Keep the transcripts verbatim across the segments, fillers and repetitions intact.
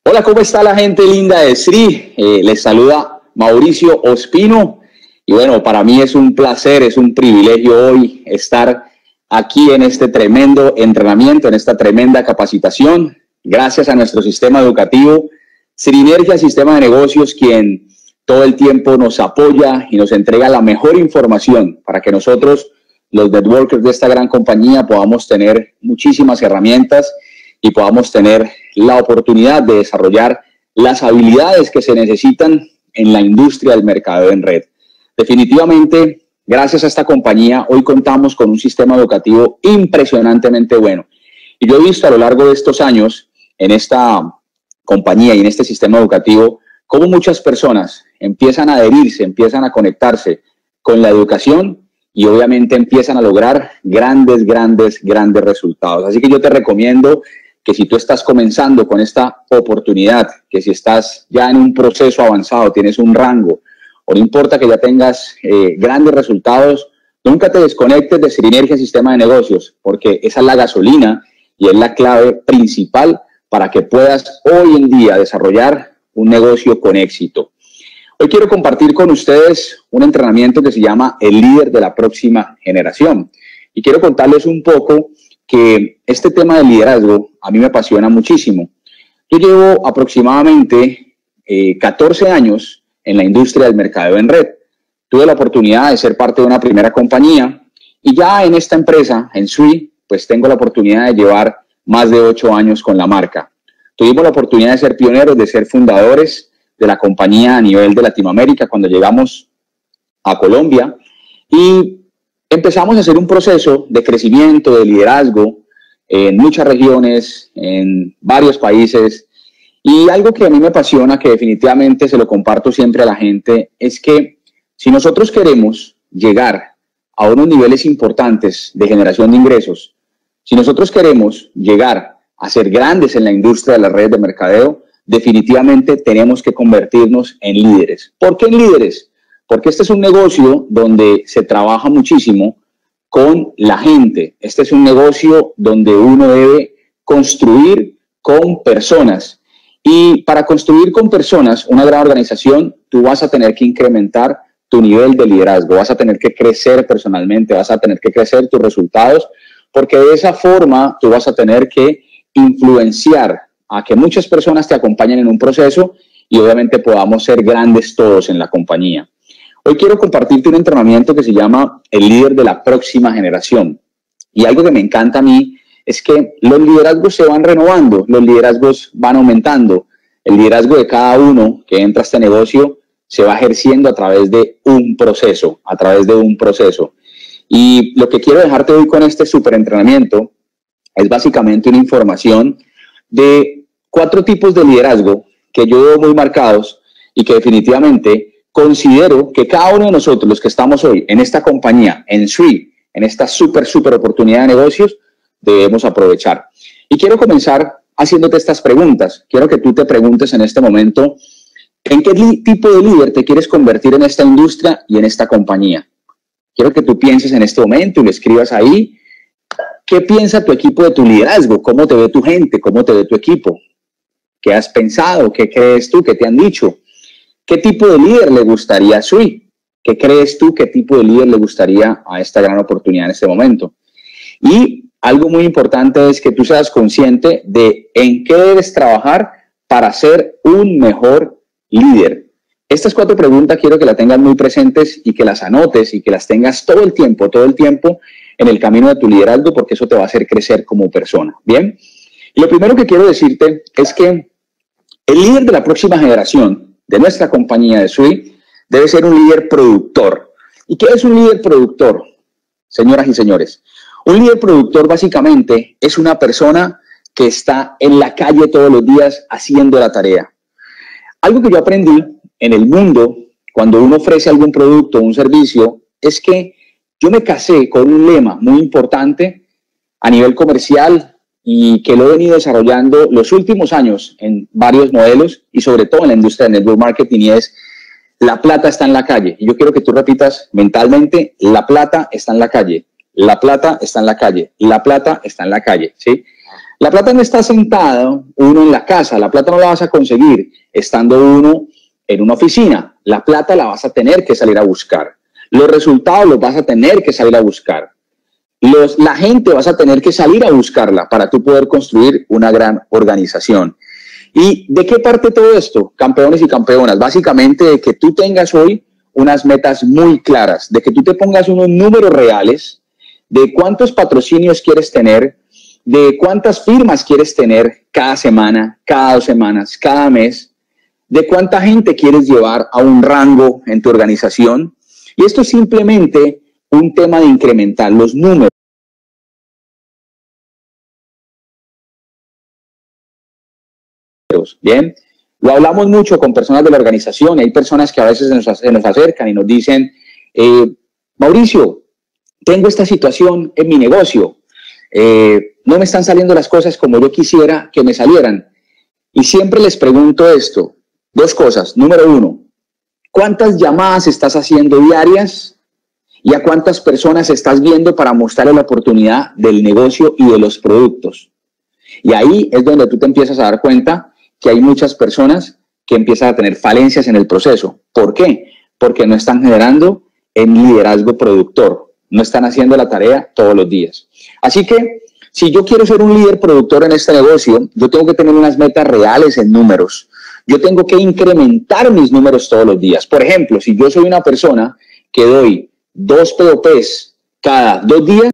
Hola, ¿cómo está la gente linda de Sri? Eh, les saluda Mauricio Ospino y bueno, para mí es un placer, es un privilegio hoy estar aquí en este tremendo entrenamiento, en esta tremenda capacitación, gracias a nuestro sistema educativo, Srinergia Sistema de Negocios, quien todo el tiempo nos apoya y nos entrega la mejor información para que nosotros, los networkers de esta gran compañía, podamos tener muchísimas herramientas y podamos tener la oportunidad de desarrollar las habilidades que se necesitan en la industria del mercadeo en red. Definitivamente, gracias a esta compañía, hoy contamos con un sistema educativo impresionantemente bueno. Y yo he visto a lo largo de estos años en esta compañía y en este sistema educativo cómo muchas personas empiezan a adherirse, empiezan a conectarse con la educación y obviamente empiezan a lograr grandes, grandes, grandes resultados. Así que yo te recomiendo que si tú estás comenzando con esta oportunidad, que si estás ya en un proceso avanzado, tienes un rango, o no importa que ya tengas eh, grandes resultados, nunca te desconectes de Srinergia Sistema de Negocios, porque esa es la gasolina y es la clave principal para que puedas hoy en día desarrollar un negocio con éxito. Hoy quiero compartir con ustedes un entrenamiento que se llama El Líder de la Próxima Generación. Y quiero contarles un poco que este tema del liderazgo a mí me apasiona muchísimo. Yo llevo aproximadamente eh, catorce años en la industria del mercadeo en red. Tuve la oportunidad de ser parte de una primera compañía y ya en esta empresa, en Sui, pues tengo la oportunidad de llevar más de ocho años con la marca. Tuvimos la oportunidad de ser pioneros, de ser fundadores de la compañía a nivel de Latinoamérica cuando llegamos a Colombia y empezamos a hacer un proceso de crecimiento, de liderazgo en muchas regiones, en varios países. Y algo que a mí me apasiona, que definitivamente se lo comparto siempre a la gente, es que si nosotros queremos llegar a unos niveles importantes de generación de ingresos, si nosotros queremos llegar a ser grandes en la industria de las redes de mercadeo, definitivamente tenemos que convertirnos en líderes. ¿Por qué en líderes? Porque este es un negocio donde se trabaja muchísimo con la gente. Este es un negocio donde uno debe construir con personas. Y para construir con personas una gran organización, tú vas a tener que incrementar tu nivel de liderazgo, vas a tener que crecer personalmente, vas a tener que crecer tus resultados, porque de esa forma tú vas a tener que influenciar a que muchas personas te acompañen en un proceso y obviamente podamos ser grandes todos en la compañía. Hoy quiero compartirte un entrenamiento que se llama El Líder de la Próxima Generación. Y algo que me encanta a mí es que los liderazgos se van renovando, los liderazgos van aumentando. El liderazgo de cada uno que entra a este negocio se va ejerciendo a través de un proceso, a través de un proceso. Y lo que quiero dejarte hoy con este súper entrenamiento es básicamente una información de cuatro tipos de liderazgo que yo veo muy marcados y que definitivamente considero que cada uno de nosotros, los que estamos hoy en esta compañía, en Sri, en esta súper, súper oportunidad de negocios, debemos aprovechar. Y quiero comenzar haciéndote estas preguntas. Quiero que tú te preguntes en este momento, ¿en qué tipo de líder te quieres convertir en esta industria y en esta compañía? Quiero que tú pienses en este momento y lo escribas ahí. ¿Qué piensa tu equipo de tu liderazgo? ¿Cómo te ve tu gente? ¿Cómo te ve tu equipo? ¿Qué has pensado? ¿Qué crees tú? ¿Qué te han dicho? ¿Qué tipo de líder le gustaría a Sui? ¿Qué crees tú? ¿Qué tipo de líder le gustaría a esta gran oportunidad en este momento? Y algo muy importante es que tú seas consciente de en qué debes trabajar para ser un mejor líder. Estas cuatro preguntas quiero que las tengas muy presentes y que las anotes y que las tengas todo el tiempo, todo el tiempo en el camino de tu liderazgo, porque eso te va a hacer crecer como persona. ¿Bien? Y lo primero que quiero decirte es que el líder de la próxima generación de nuestra compañía de Sui debe ser un líder productor. ¿Y qué es un líder productor, señoras y señores? Un líder productor básicamente es una persona que está en la calle todos los días haciendo la tarea. Algo que yo aprendí en el mundo cuando uno ofrece algún producto o un servicio es que yo me casé con un lema muy importante a nivel comercial y que lo he venido desarrollando los últimos años en varios modelos y sobre todo en la industria del network marketing, y es: la plata está en la calle. Y yo quiero que tú repitas mentalmente: la plata está en la calle, la plata está en la calle, la plata está en la calle, ¿sí? La plata no está sentada uno en la casa, la plata no la vas a conseguir estando uno en una oficina. La plata la vas a tener que salir a buscar. Los resultados los vas a tener que salir a buscar. Los, la gente vas a tener que salir a buscarla para tú poder construir una gran organización. ¿Y de qué parte todo esto, campeones y campeonas? Básicamente de que tú tengas hoy unas metas muy claras, de que tú te pongas unos números reales, de cuántos patrocinios quieres tener, de cuántas firmas quieres tener cada semana, cada dos semanas, cada mes, de cuánta gente quieres llevar a un rango en tu organización. Y esto es simplemente un tema de incrementar los números. Bien, lo hablamos mucho con personas de la organización. Hay personas que a veces nos, se nos acercan y nos dicen, eh, Mauricio, tengo esta situación en mi negocio. Eh, no me están saliendo las cosas como yo quisiera que me salieran. Y siempre les pregunto esto, dos cosas. Número uno, ¿cuántas llamadas estás haciendo diarias? ¿Y a cuántas personas estás viendo para mostrarle la oportunidad del negocio y de los productos? Y ahí es donde tú te empiezas a dar cuenta que hay muchas personas que empiezan a tener falencias en el proceso. ¿Por qué? Porque no están generando en liderazgo productor, no están haciendo la tarea todos los días. Así que, si yo quiero ser un líder productor en este negocio, yo tengo que tener unas metas reales en números. Yo tengo que incrementar mis números todos los días. Por ejemplo, si yo soy una persona que doy dos P O Ps cada dos días,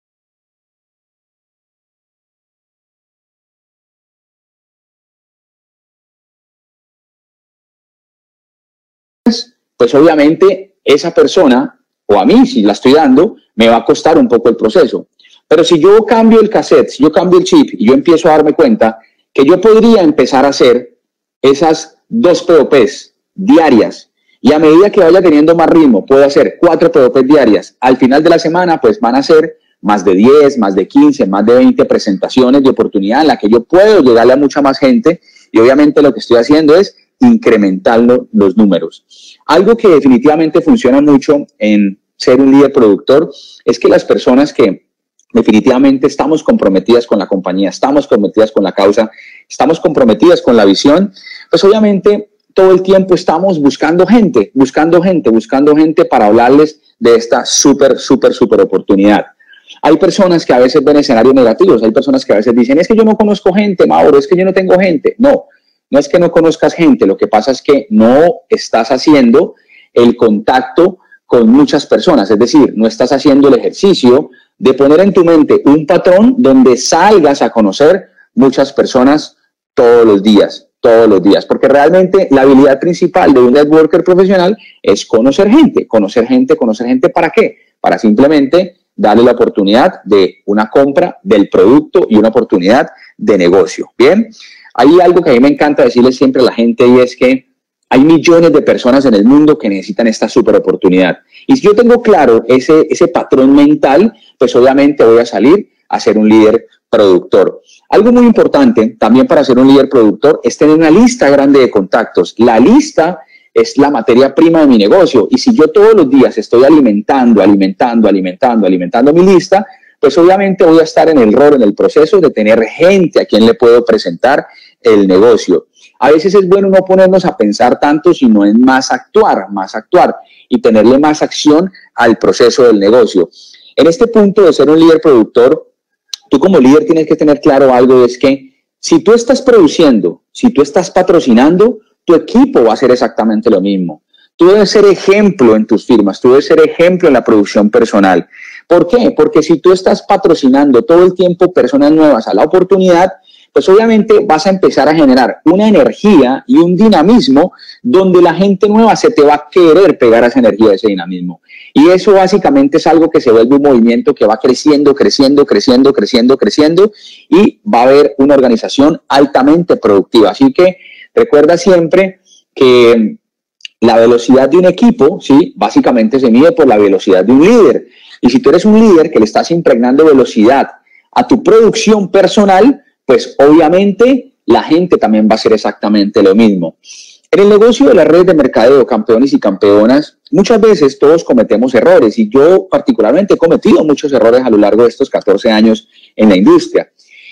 pues obviamente esa persona, o a mí si la estoy dando, me va a costar un poco el proceso. Pero si yo cambio el cassette, si yo cambio el chip y yo empiezo a darme cuenta que yo podría empezar a hacer esas dos P O Ps diarias y a medida que vaya teniendo más ritmo, puedo hacer cuatro P O Ps diarias. Al final de la semana, pues van a ser más de diez, más de quince, más de veinte presentaciones de oportunidad en la que yo puedo llegarle a mucha más gente y obviamente lo que estoy haciendo es incrementando los números. Algo que definitivamente funciona mucho en ser un líder productor es que las personas que definitivamente estamos comprometidas con la compañía, estamos comprometidas con la causa, estamos comprometidas con la visión, pues obviamente todo el tiempo estamos buscando gente, buscando gente, buscando gente para hablarles de esta súper, súper, súper oportunidad. Hay personas que a veces ven escenarios negativos, hay personas que a veces dicen, es que yo no conozco gente, Mauro, es que yo no tengo gente. No, no es que no conozcas gente, lo que pasa es que no estás haciendo el contacto con muchas personas, es decir, no estás haciendo el ejercicio de poner en tu mente un patrón donde salgas a conocer muchas personas todos los días, todos los días, porque realmente la habilidad principal de un networker profesional es conocer gente, conocer gente, conocer gente, ¿para qué? Para simplemente darle la oportunidad de una compra del producto y una oportunidad de negocio, ¿bien? Hay algo que a mí me encanta decirle siempre a la gente y es que hay millones de personas en el mundo que necesitan esta super oportunidad. Y si yo tengo claro ese, ese patrón mental, pues obviamente voy a salir a ser un líder productor. Algo muy importante también para ser un líder productor es tener una lista grande de contactos. La lista es la materia prima de mi negocio. Y si yo todos los días estoy alimentando, alimentando, alimentando, alimentando mi lista, pues obviamente voy a estar en el rol, en el proceso de tener gente a quien le puedo presentar el negocio. A veces es bueno no ponernos a pensar tanto, sino en más actuar, más actuar y tenerle más acción al proceso del negocio. En este punto de ser un líder productor, tú como líder tienes que tener claro algo, es que si tú estás produciendo, si tú estás patrocinando, tu equipo va a hacer exactamente lo mismo. Tú debes ser ejemplo en tus firmas, tú debes ser ejemplo en la producción personal. ¿Por qué? Porque si tú estás patrocinando todo el tiempo personas nuevas a la oportunidad, pues obviamente vas a empezar a generar una energía y un dinamismo donde la gente nueva se te va a querer pegar a esa energía, a ese dinamismo. Y eso básicamente es algo que se vuelve un movimiento que va creciendo, creciendo, creciendo, creciendo, creciendo y va a haber una organización altamente productiva. Así que recuerda siempre que la velocidad de un equipo, ¿sí? Básicamente se mide por la velocidad de un líder. Y si tú eres un líder que le estás impregnando velocidad a tu producción personal, pues obviamente la gente también va a hacer exactamente lo mismo. En el negocio de las redes de mercadeo, campeones y campeonas, muchas veces todos cometemos errores y yo particularmente he cometido muchos errores a lo largo de estos catorce años en la industria.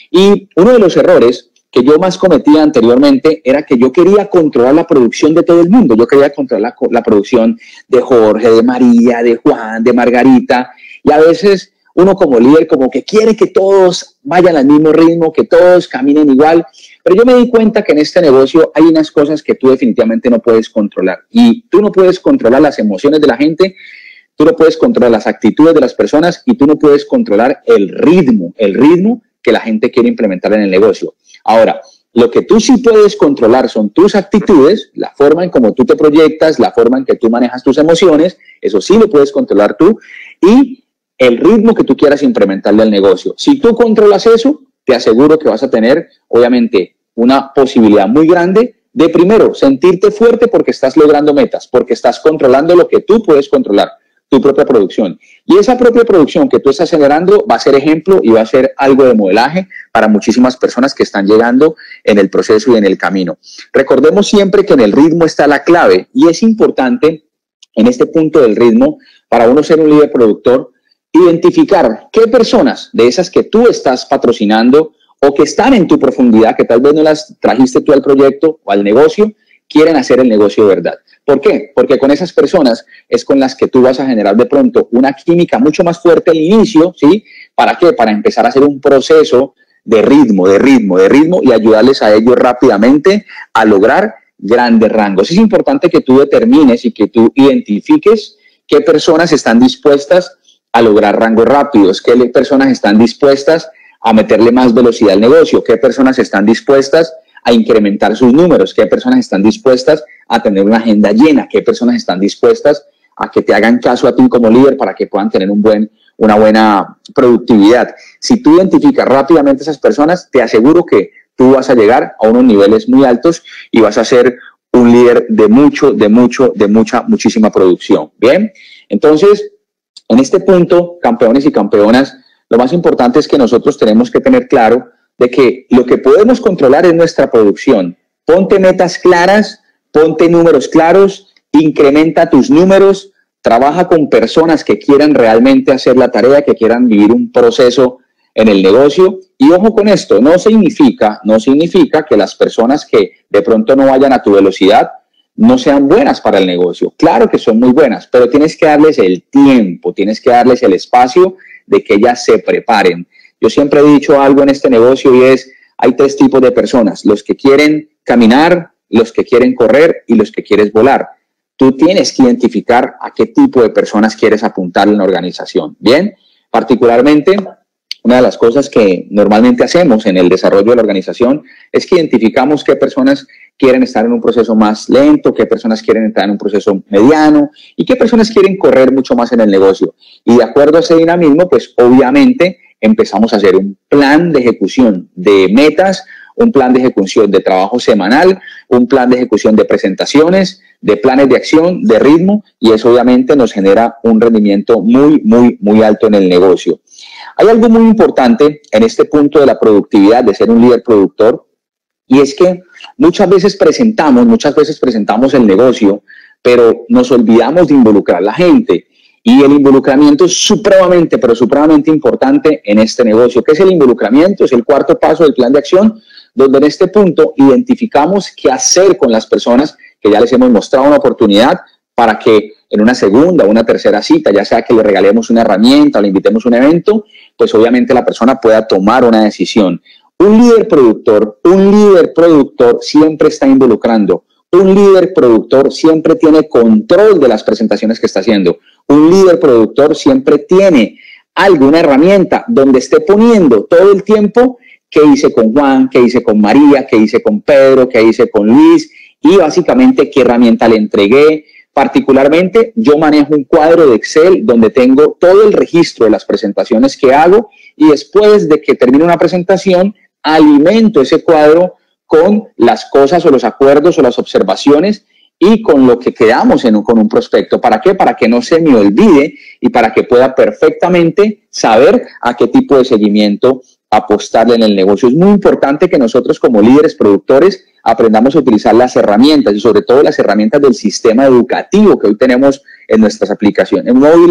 Y uno de los errores que yo más cometía anteriormente era que yo quería controlar la producción de todo el mundo. Yo quería controlar la, la producción de Jorge, de María, de Juan, de Margarita. Y a veces uno como líder como que quiere que todos vayan al mismo ritmo, que todos caminen igual. Pero yo me di cuenta que en este negocio hay unas cosas que tú definitivamente no puedes controlar. Y tú no puedes controlar las emociones de la gente, tú no puedes controlar las actitudes de las personas y tú no puedes controlar el ritmo, el ritmo que la gente quiere implementar en el negocio. Ahora, lo que tú sí puedes controlar son tus actitudes, la forma en cómo tú te proyectas, la forma en que tú manejas tus emociones, eso sí lo puedes controlar tú, y el ritmo que tú quieras implementarle al negocio. Si tú controlas eso, te aseguro que vas a tener, obviamente, una posibilidad muy grande de, primero, sentirte fuerte porque estás logrando metas, porque estás controlando lo que tú puedes controlar, tu propia producción. Y esa propia producción que tú estás generando va a ser ejemplo y va a ser algo de modelaje para muchísimas personas que están llegando en el proceso y en el camino. Recordemos siempre que en el ritmo está la clave y es importante en este punto del ritmo, para uno ser un líder productor, identificar qué personas de esas que tú estás patrocinando o que están en tu profundidad, que tal vez no las trajiste tú al proyecto o al negocio, quieren hacer el negocio de verdad. ¿Por qué? Porque con esas personas es con las que tú vas a generar de pronto una química mucho más fuerte al inicio, ¿sí? ¿Para qué? Para empezar a hacer un proceso de ritmo, de ritmo, de ritmo y ayudarles a ellos rápidamente a lograr grandes rangos. Es importante que tú determines y que tú identifiques qué personas están dispuestas a lograr rangos rápidos, qué personas están dispuestas a meterle más velocidad al negocio, qué personas están dispuestas a incrementar sus números, qué personas están dispuestas a tener una agenda llena, qué personas están dispuestas a que te hagan caso a ti como líder para que puedan tener un buen, una buena productividad. Si tú identificas rápidamente esas personas, te aseguro que tú vas a llegar a unos niveles muy altos y vas a ser un líder de mucho, de mucho, de mucha, muchísima producción. Bien, entonces, en este punto, campeones y campeonas, lo más importante es que nosotros tenemos que tener claro de que lo que podemos controlar es nuestra producción. Ponte metas claras, ponte números claros, incrementa tus números, trabaja con personas que quieran realmente hacer la tarea, que quieran vivir un proceso en el negocio. Y ojo con esto, no significa, no significa que las personas que de pronto no vayan a tu velocidad no sean buenas para el negocio. Claro que son muy buenas, pero tienes que darles el tiempo, tienes que darles el espacio de que ellas se preparen. Yo siempre he dicho algo en este negocio y es, hay tres tipos de personas, los que quieren caminar, los que quieren correr y los que quieren volar. Tú tienes que identificar a qué tipo de personas quieres apuntar en la organización. Bien, particularmente, una de las cosas que normalmente hacemos en el desarrollo de la organización es que identificamos qué personas quieren estar en un proceso más lento, qué personas quieren entrar en un proceso mediano y qué personas quieren correr mucho más en el negocio. Y de acuerdo a ese dinamismo, pues obviamente empezamos a hacer un plan de ejecución de metas, un plan de ejecución de trabajo semanal, un plan de ejecución de presentaciones, de planes de acción, de ritmo, y eso obviamente nos genera un rendimiento muy, muy, muy alto en el negocio. Hay algo muy importante en este punto de la productividad, de ser un líder productor, y es que muchas veces presentamos, muchas veces presentamos el negocio, pero nos olvidamos de involucrar a la gente. Y el involucramiento es supremamente, pero supremamente importante en este negocio. ¿Qué es el involucramiento? Es el cuarto paso del plan de acción, donde en este punto identificamos qué hacer con las personas que ya les hemos mostrado una oportunidad para que en una segunda o una tercera cita, ya sea que le regalemos una herramienta o le invitemos a un evento, pues obviamente la persona pueda tomar una decisión. Un líder productor, un líder productor siempre está involucrando. Un líder productor siempre tiene control de las presentaciones que está haciendo. Un líder productor siempre tiene alguna herramienta donde esté poniendo todo el tiempo qué hice con Juan, qué hice con María, qué hice con Pedro, qué hice con Luis y básicamente qué herramienta le entregué. Particularmente yo manejo un cuadro de Excel donde tengo todo el registro de las presentaciones que hago y después de que termine una presentación alimento ese cuadro con las cosas o los acuerdos o las observaciones y con lo que quedamos en un, con un prospecto. ¿Para qué? Para que no se me olvide y para que pueda perfectamente saber a qué tipo de seguimiento apostarle en el negocio. Es muy importante que nosotros como líderes productores aprendamos a utilizar las herramientas y sobre todo las herramientas del sistema educativo que hoy tenemos en nuestras aplicaciones móviles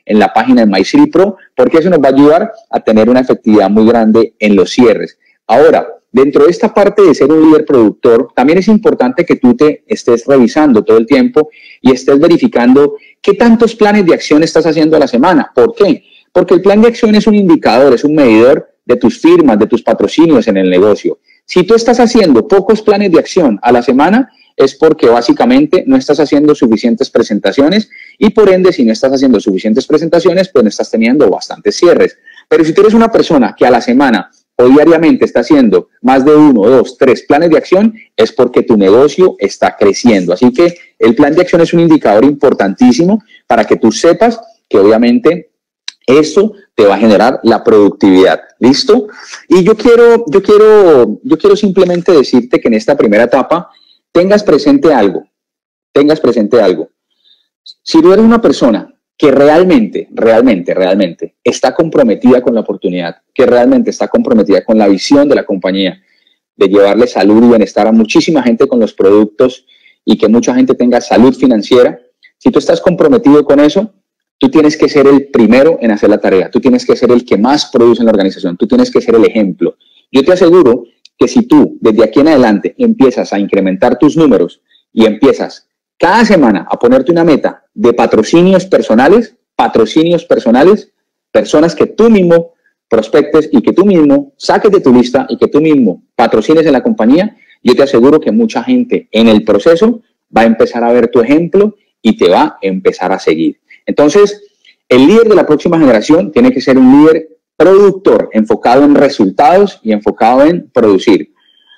en la página de MyCity Pro, porque eso nos va a ayudar a tener una efectividad muy grande en los cierres. Ahora, dentro de esta parte de ser un líder productor, también es importante que tú te estés revisando todo el tiempo y estés verificando qué tantos planes de acción estás haciendo a la semana. ¿Por qué? Porque el plan de acción es un indicador, es un medidor de tus firmas, de tus patrocinios en el negocio. Si tú estás haciendo pocos planes de acción a la semana, es porque básicamente no estás haciendo suficientes presentaciones y por ende, si no estás haciendo suficientes presentaciones, pues no estás teniendo bastantes cierres. Pero si tú eres una persona que a la semana o diariamente está haciendo más de uno, dos, tres planes de acción, es porque tu negocio está creciendo. Así que el plan de acción es un indicador importantísimo para que tú sepas que obviamente eso te va a generar la productividad. ¿Listo? Y yo quiero, yo quiero, yo quiero simplemente decirte que en esta primera etapa tengas presente algo, tengas presente algo. Si tú eres una persona que realmente, realmente, realmente está comprometida con la oportunidad, que realmente está comprometida con la visión de la compañía, de llevarle salud y bienestar a muchísima gente con los productos y que mucha gente tenga salud financiera, si tú estás comprometido con eso, tú tienes que ser el primero en hacer la tarea, tú tienes que ser el que más produce en la organización, tú tienes que ser el ejemplo. Yo te aseguro que si tú desde aquí en adelante empiezas a incrementar tus números y empiezas cada semana a ponerte una meta de patrocinios personales, patrocinios personales, personas que tú mismo prospectes y que tú mismo saques de tu lista y que tú mismo patrocines en la compañía, yo te aseguro que mucha gente en el proceso va a empezar a ver tu ejemplo y te va a empezar a seguir. Entonces, el líder de la próxima generación tiene que ser un líder productor, enfocado en resultados y enfocado en producir.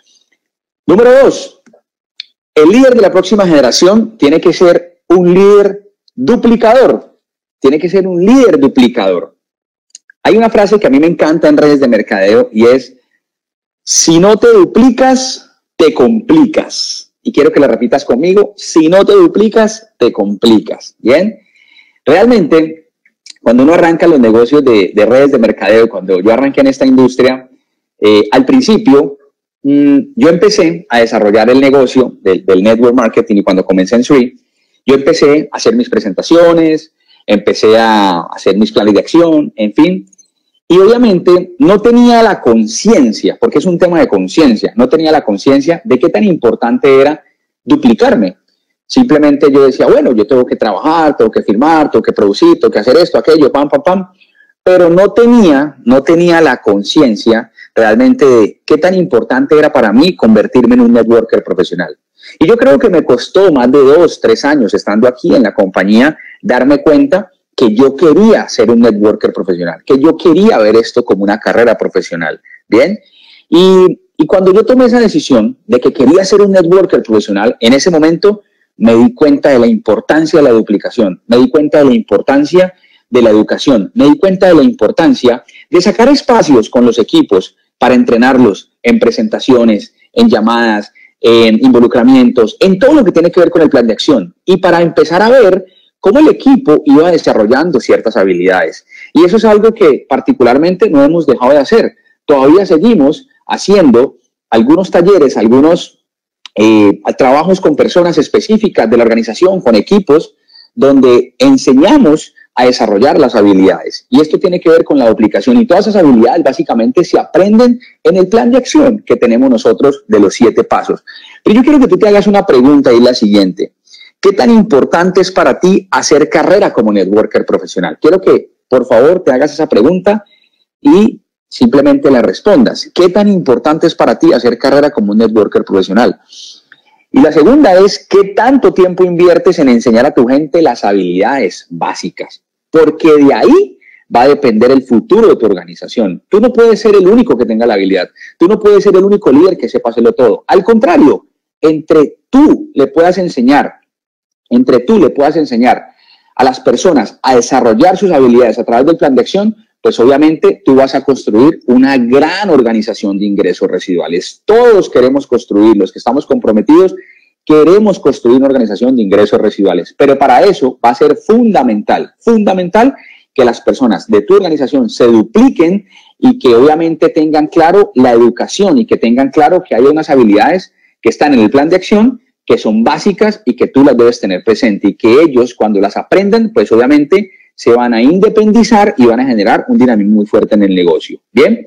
Número dos, el líder de la próxima generación tiene que ser un líder duplicador. Tiene que ser un líder duplicador. Hay una frase que a mí me encanta en redes de mercadeo y es, si no te duplicas, te complicas. Y quiero que la repitas conmigo, si no te duplicas, te complicas. ¿Bien? Realmente, cuando uno arranca los negocios de, de redes de mercadeo, cuando yo arranqué en esta industria, eh, al principio mmm, yo empecé a desarrollar el negocio del, del network marketing y cuando comencé en Sui, yo empecé a hacer mis presentaciones, empecé a hacer mis planes de acción, en fin, y obviamente no tenía la conciencia, porque es un tema de conciencia, no tenía la conciencia de qué tan importante era duplicarme. Simplemente yo decía, bueno, yo tengo que trabajar, tengo que firmar, tengo que producir, tengo que hacer esto, aquello, pam, pam, pam. Pero no tenía, no tenía la conciencia realmente de qué tan importante era para mí convertirme en un networker profesional. Y yo creo que me costó más de dos, tres años estando aquí en la compañía darme cuenta que yo quería ser un networker profesional, que yo quería ver esto como una carrera profesional. ¿Bien? Y, y cuando yo tomé esa decisión de que quería ser un networker profesional, en ese momento me di cuenta de la importancia de la duplicación, me di cuenta de la importancia de la educación, me di cuenta de la importancia de sacar espacios con los equipos para entrenarlos en presentaciones, en llamadas, en involucramientos, en todo lo que tiene que ver con el plan de acción y para empezar a ver cómo el equipo iba desarrollando ciertas habilidades. Y eso es algo que particularmente no hemos dejado de hacer. Todavía seguimos haciendo algunos talleres, algunos Eh, trabajos con personas específicas de la organización, con equipos, donde enseñamos a desarrollar las habilidades. Y esto tiene que ver con la duplicación y todas esas habilidades básicamente se aprenden en el plan de acción que tenemos nosotros de los siete pasos. Pero yo quiero que tú te hagas una pregunta y la siguiente. ¿Qué tan importante es para ti hacer carrera como networker profesional? Quiero que, por favor, te hagas esa pregunta y simplemente la respondas. ¿Qué tan importante es para ti hacer carrera como un networker profesional? Y la segunda es, ¿qué tanto tiempo inviertes en enseñar a tu gente las habilidades básicas? Porque de ahí va a depender el futuro de tu organización. Tú no puedes ser el único que tenga la habilidad. Tú no puedes ser el único líder que sepa hacerlo todo. Al contrario, entre tú le puedas enseñar, entre tú le puedas enseñar a las personas a desarrollar sus habilidades a través del plan de acción, pues obviamente tú vas a construir una gran organización de ingresos residuales. Todos queremos construir, los que estamos comprometidos, queremos construir una organización de ingresos residuales. Pero para eso va a ser fundamental, fundamental que las personas de tu organización se dupliquen y que obviamente tengan claro la educación y que tengan claro que hay unas habilidades que están en el plan de acción que son básicas y que tú las debes tener presente y que ellos cuando las aprendan, pues obviamente se van a independizar y van a generar un dinamismo muy fuerte en el negocio. Bien,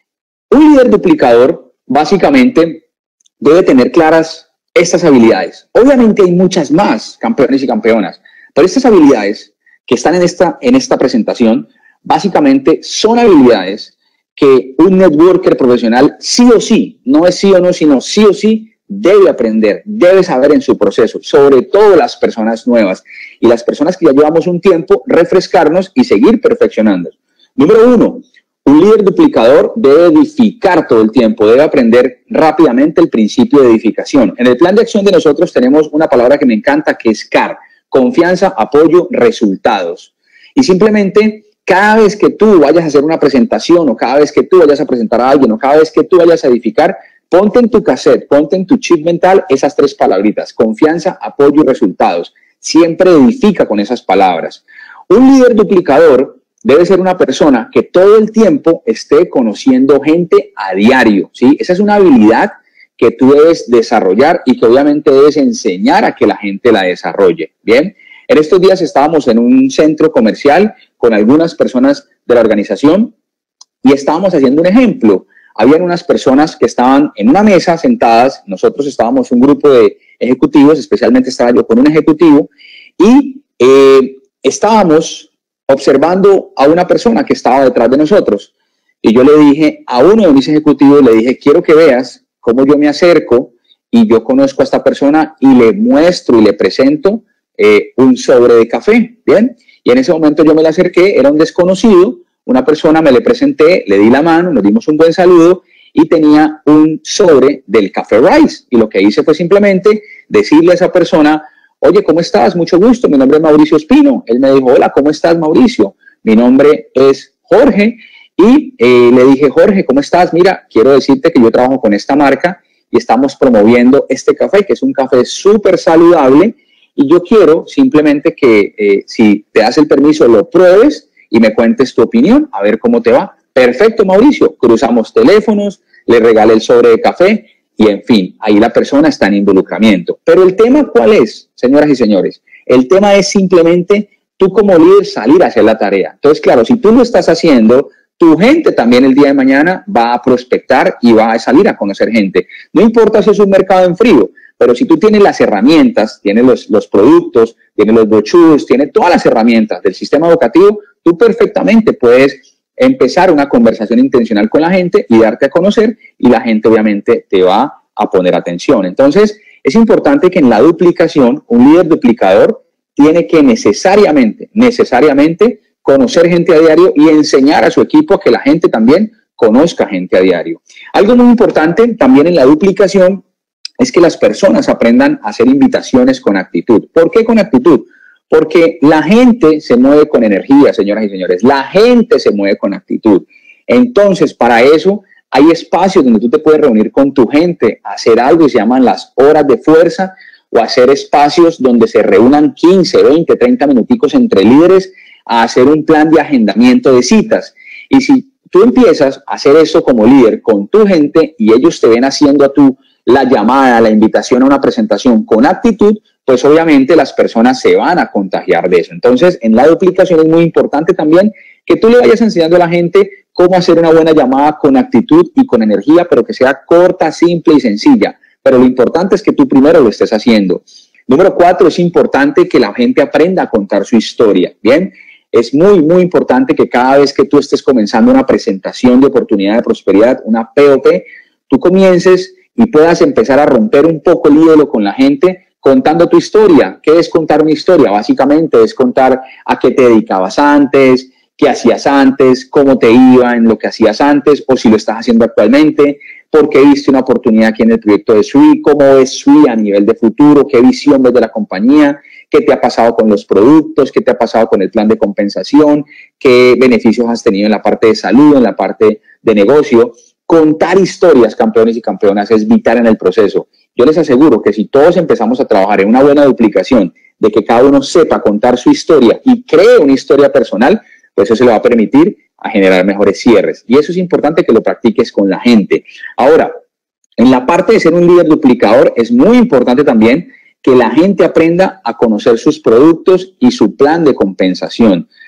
un líder duplicador básicamente debe tener claras estas habilidades. Obviamente hay muchas más, campeones y campeonas, pero estas habilidades que están en esta, en esta presentación básicamente son habilidades que un networker profesional sí o sí, no es sí o no, sino sí o sí debe aprender, debe saber en su proceso, sobre todo las personas nuevas y las personas que ya llevamos un tiempo, refrescarnos y seguir perfeccionando. Número uno, un líder duplicador debe edificar todo el tiempo, debe aprender rápidamente el principio de edificación. En el plan de acción de nosotros tenemos una palabra que me encanta, que es C A R, confianza, apoyo, resultados. Y simplemente cada vez que tú vayas a hacer una presentación o cada vez que tú vayas a presentar a alguien o cada vez que tú vayas a edificar, ponte en tu cassette, ponte en tu chip mental esas tres palabritas, confianza, apoyo y resultados. Siempre edifica con esas palabras. Un líder duplicador debe ser una persona que todo el tiempo esté conociendo gente a diario, ¿sí? Esa es una habilidad que tú debes desarrollar y que obviamente debes enseñar a que la gente la desarrolle, ¿bien? En estos días estábamos en un centro comercial con algunas personas de la organización y estábamos haciendo un ejemplo. Habían unas personas que estaban en una mesa sentadas, nosotros estábamos un grupo de ejecutivos, especialmente estaba yo con un ejecutivo, y eh, estábamos observando a una persona que estaba detrás de nosotros. Y yo le dije a uno de mis ejecutivos, le dije, quiero que veas cómo yo me acerco y yo conozco a esta persona y le muestro y le presento eh, un sobre de café, ¿bien? Y en ese momento yo me le acerqué, era un desconocido, una persona, me le presenté, le di la mano, nos dimos un buen saludo y tenía un sobre del Café Rice. Y lo que hice fue simplemente decirle a esa persona, oye, ¿cómo estás? Mucho gusto, mi nombre es Mauricio Espino. Él me dijo, hola, ¿cómo estás, Mauricio? Mi nombre es Jorge. Y eh, le dije, Jorge, ¿cómo estás? Mira, quiero decirte que yo trabajo con esta marca y estamos promoviendo este café, que es un café súper saludable. Y yo quiero simplemente que, eh, si te das el permiso, lo pruebes y me cuentes tu opinión, a ver cómo te va. Perfecto, Mauricio. Cruzamos teléfonos, le regalé el sobre de café y, en fin, ahí la persona está en involucramiento. Pero el tema, ¿cuál es, señoras y señores? El tema es simplemente tú como líder salir a hacer la tarea. Entonces, claro, si tú lo estás haciendo, tu gente también el día de mañana va a prospectar y va a salir a conocer gente. No importa si es un mercado en frío, pero si tú tienes las herramientas, tienes los, los productos, tienes los brochures, tienes todas las herramientas del sistema educativo, tú perfectamente puedes empezar una conversación intencional con la gente y darte a conocer, y la gente obviamente te va a poner atención. Entonces, es importante que en la duplicación, un líder duplicador tiene que necesariamente, necesariamente conocer gente a diario y enseñar a su equipo a que la gente también conozca gente a diario. Algo muy importante también en la duplicación es que las personas aprendan a hacer invitaciones con actitud. ¿Por qué con actitud? Porque la gente se mueve con energía, señoras y señores. La gente se mueve con actitud. Entonces, para eso hay espacios donde tú te puedes reunir con tu gente, hacer algo que se llaman las horas de fuerza, o hacer espacios donde se reúnan quince, veinte, treinta minuticos entre líderes a hacer un plan de agendamiento de citas. Y si tú empiezas a hacer eso como líder con tu gente y ellos te ven haciendo a tú la llamada, la invitación a una presentación con actitud, pues obviamente las personas se van a contagiar de eso. Entonces, en la duplicación es muy importante también que tú le vayas enseñando a la gente cómo hacer una buena llamada con actitud y con energía, pero que sea corta, simple y sencilla. Pero lo importante es que tú primero lo estés haciendo. Número cuatro, es importante que la gente aprenda a contar su historia, ¿bien? Es muy, muy importante que cada vez que tú estés comenzando una presentación de oportunidad de prosperidad, una P O P, tú comiences y puedas empezar a romper un poco el hielo con la gente contando tu historia. ¿Qué es contar una historia? Básicamente es contar a qué te dedicabas antes, qué hacías antes, cómo te iba en lo que hacías antes o si lo estás haciendo actualmente, por qué viste una oportunidad aquí en el proyecto de S U I, cómo ves S U I a nivel de futuro, qué visión ves de la compañía, qué te ha pasado con los productos, qué te ha pasado con el plan de compensación, qué beneficios has tenido en la parte de salud, en la parte de negocio. Contar historias, campeones y campeonas, es vital en el proceso. Yo les aseguro que si todos empezamos a trabajar en una buena duplicación, de que cada uno sepa contar su historia y cree una historia personal, pues eso le va a permitir a generar mejores cierres. Y eso es importante que lo practiques con la gente. Ahora, en la parte de ser un líder duplicador, es muy importante también que la gente aprenda a conocer sus productos y su plan de compensación.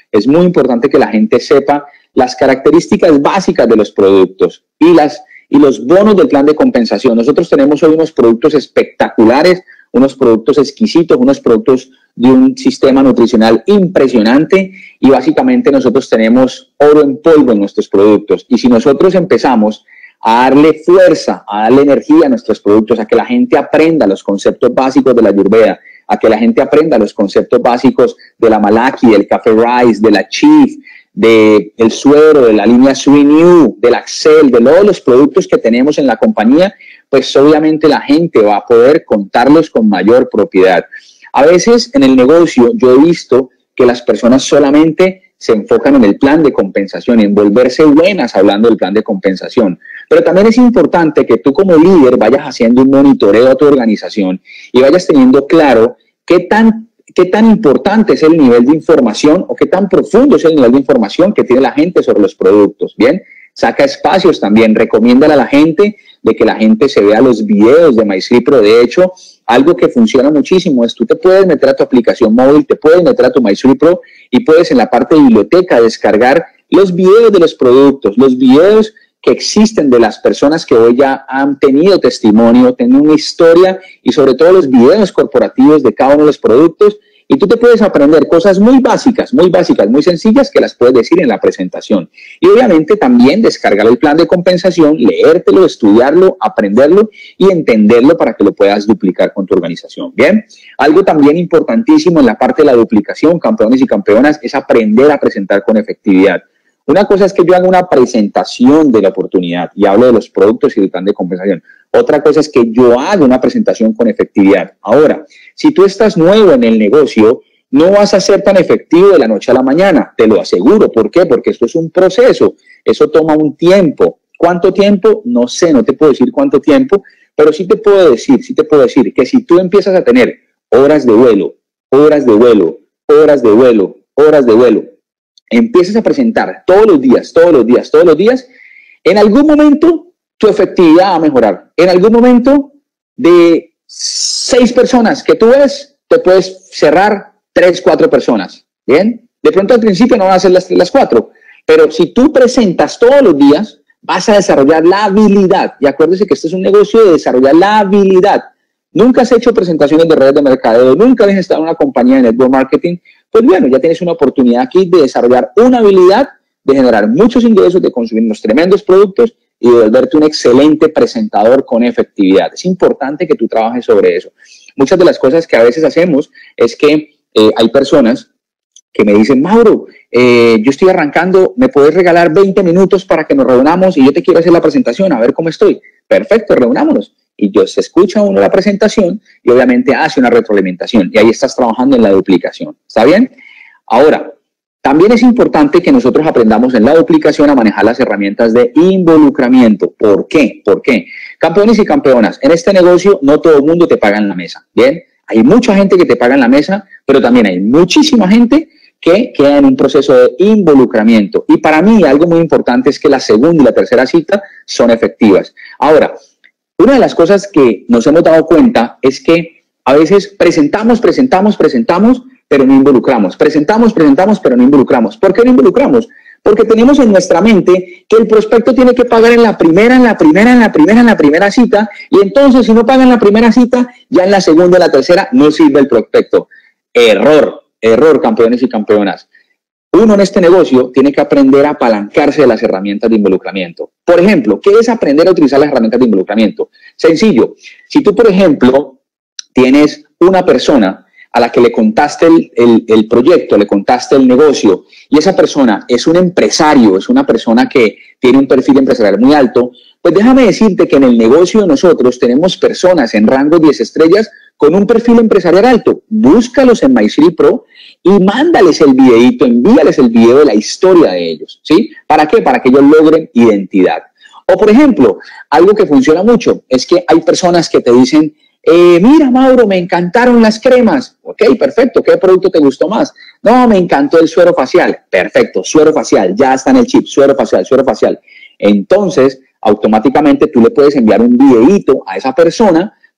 es muy importante que la gente sepa las características básicas de los productos y, las, y los bonos del plan de compensación. Nosotros tenemos hoy unos productos espectaculares, unos productos exquisitos, unos productos de un sistema nutricional impresionante y básicamente nosotros tenemos oro en polvo en nuestros productos. Y si nosotros empezamos a darle fuerza, a darle energía a nuestros productos, a que la gente aprenda los conceptos básicos de la Ayurveda, a que la gente aprenda los conceptos básicos de la Malaki, del Café Rice, de la Chief, del suero, de la línea Sweenu, del Axel, de todos los productos que tenemos en la compañía, pues obviamente la gente va a poder contarlos con mayor propiedad. A veces en el negocio yo he visto que las personas solamente se enfocan en el plan de compensación, en volverse buenas hablando del plan de compensación. Pero también es importante que tú como líder vayas haciendo un monitoreo a tu organización y vayas teniendo claro qué tan, qué tan importante es el nivel de información o qué tan profundo es el nivel de información que tiene la gente sobre los productos. Bien, saca espacios también, recomiéndale a la gente de que la gente se vea los videos de MySleepPro. De hecho, algo que funciona muchísimo es tú te puedes meter a tu aplicación móvil, te puedes meter a tu MySleepPro y puedes en la parte de biblioteca descargar los videos de los productos, los videos que existen de las personas que hoy ya han tenido testimonio, tienen una historia y sobre todo los videos corporativos de cada uno de los productos. Y tú te puedes aprender cosas muy básicas, muy básicas, muy sencillas que las puedes decir en la presentación. Y obviamente también descargar el plan de compensación, leértelo, estudiarlo, aprenderlo y entenderlo para que lo puedas duplicar con tu organización. Bien, algo también importantísimo en la parte de la duplicación, campeones y campeonas, es aprender a presentar con efectividad. Una cosa es que yo haga una presentación de la oportunidad y hablo de los productos y del plan de compensación. Otra cosa es que yo haga una presentación con efectividad. Ahora, si tú estás nuevo en el negocio, no vas a ser tan efectivo de la noche a la mañana, te lo aseguro. ¿Por qué? Porque esto es un proceso, eso toma un tiempo. ¿Cuánto tiempo? No sé, no te puedo decir cuánto tiempo, pero sí te puedo decir, sí te puedo decir que si tú empiezas a tener horas de vuelo, horas de vuelo, horas de vuelo, horas de vuelo, empiezas a presentar todos los días, todos los días, todos los días, en algún momento tu efectividad va a mejorar. En algún momento de seis personas que tú ves, te puedes cerrar tres, cuatro personas. ¿Bien? De pronto al principio no van a ser las, las cuatro, pero si tú presentas todos los días, vas a desarrollar la habilidad. Y acuérdese que este es un negocio de desarrollar la habilidad. Nunca has hecho presentaciones de redes de mercadeo, nunca has estado en una compañía de network marketing, pues bueno, ya tienes una oportunidad aquí de desarrollar una habilidad, de generar muchos ingresos, de consumir unos tremendos productos y de volverte un excelente presentador con efectividad. Es importante que tú trabajes sobre eso. Muchas de las cosas que a veces hacemos es que eh, hay personas que me dicen, Mauro, eh, yo estoy arrancando, ¿me puedes regalar veinte minutos para que nos reunamos y yo te quiero hacer la presentación, a ver cómo estoy? Perfecto, reunámonos. Y yo se escucha uno la presentación y obviamente hace una retroalimentación y ahí estás trabajando en la duplicación. ¿Está bien? Ahora, también es importante que nosotros aprendamos en la duplicación a manejar las herramientas de involucramiento. ¿Por qué? ¿Por qué? Campeones y campeonas, en este negocio no todo el mundo te paga en la mesa. ¿Bien? Hay mucha gente que te paga en la mesa, pero también hay muchísima gente que queda en un proceso de involucramiento. Y para mí algo muy importante es que la segunda y la tercera cita son efectivas. Ahora, una de las cosas que nos hemos dado cuenta es que a veces presentamos, presentamos, presentamos, pero no involucramos. Presentamos, presentamos, pero no involucramos. ¿Por qué no involucramos? Porque tenemos en nuestra mente que el prospecto tiene que pagar en la primera, en la primera, en la primera, en la primera cita, y entonces si no paga en la primera cita, ya en la segunda y la tercera no sirve el prospecto. Error, error, campeones y campeonas. Uno en este negocio tiene que aprender a apalancarse de las herramientas de involucramiento. Por ejemplo, ¿qué es aprender a utilizar las herramientas de involucramiento? Sencillo. Si tú, por ejemplo, tienes una persona a la que le contaste el, el, el proyecto, le contaste el negocio, y esa persona es un empresario, es una persona que tiene un perfil empresarial muy alto, pues déjame decirte que en el negocio nosotros tenemos personas en rango diez estrellas con un perfil empresarial alto. Búscalos en MySleepPro y mándales el videito, envíales el video de la historia de ellos, ¿sí? ¿Para qué? Para que ellos logren identidad. O, por ejemplo, algo que funciona mucho es que hay personas que te dicen, eh, mira, Mauro, me encantaron las cremas. Ok, perfecto. ¿Qué producto te gustó más? No, me encantó el suero facial. Perfecto, suero facial. Ya está en el chip, suero facial, suero facial. Entonces, automáticamente tú le puedes enviar un videíto a esa persona